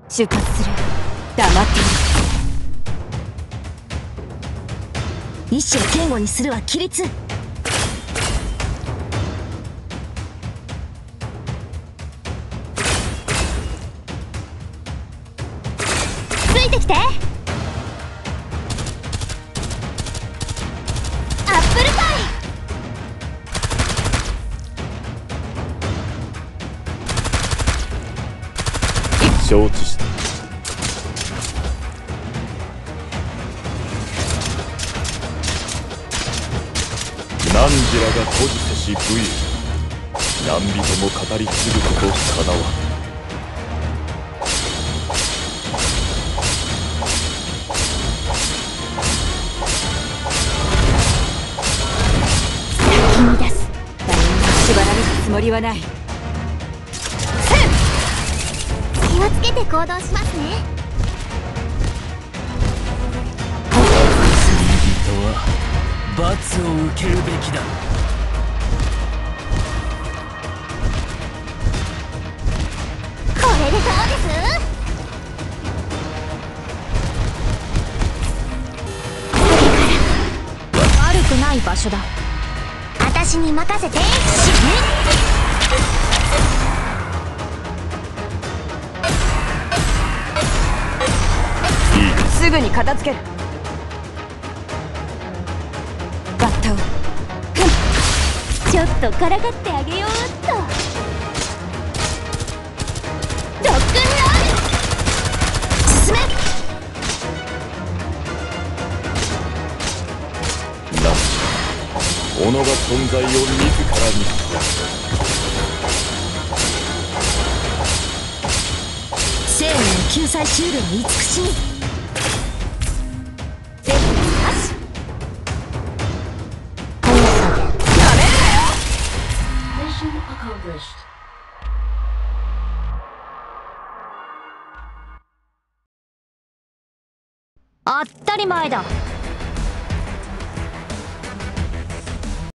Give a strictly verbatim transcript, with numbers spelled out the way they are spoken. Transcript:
出発する。黙っている。意志を堅固にするは規律。ついてきて。アップルパイ。 承知した。汝らが孤児せし武勇、何人も語り継ぐことかなわん。 先に出す。誰にも縛られるつもりはない。 気をつけて行動しますね。 罪人は罰を受けるべきだ。 これでどうです？ 悪くない場所だ。 私に任せて。 すぐに片付ける。バッタをちょっとからかってあげようっと。ロックンロール。進め。 なし、己が存在を自らに。 生命の救済シールに慈しみ。全部なし。この差でやめるなよ。当たり前だ。